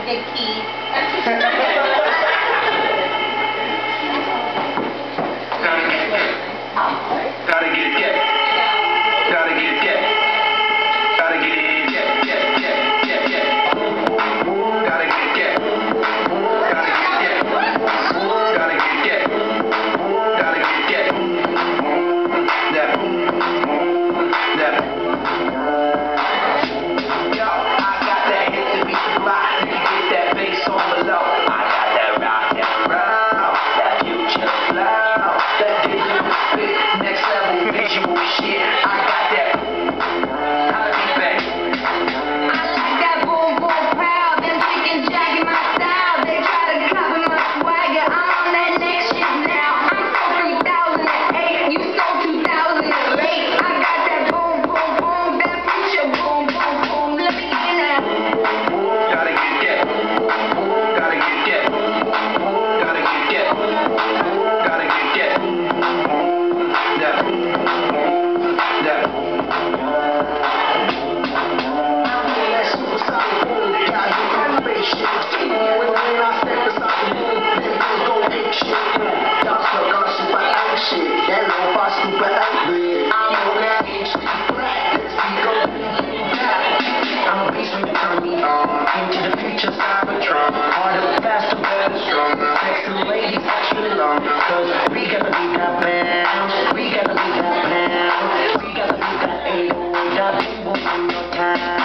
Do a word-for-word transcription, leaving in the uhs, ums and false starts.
big keys. Gotta get it, yeah. Gotta get it, yeah. Gotta get it, yeah, yeah, yeah, yeah, yeah. Gotta get it, yeah. Gotta get it, yeah. Gotta get it, yeah. Gotta get it, yeah. That, that. Yo, I got that hit to beat the block. You can get that bass on below. I got that rock and roll, that future flow, that digital spit, next level visual shit. I got that. How to be back. I like that boom boom proud. Them chickens jacking my style. They try to copy my swagger. I'm on that next shit now. I'm so three thousand eight. You stole two thousand eight. I got that boom boom boom. That future boom boom boom. Let me get that. Gotta get that. Gotta get that. Gotta get that. Gotta get that. That. That. Into the future, Cybertron. Harder, faster, better, stronger. Sexy ladies, extra long. Cause we gotta be that bounce. We gotta be that bounce. We gotta be that eight. That people in your time.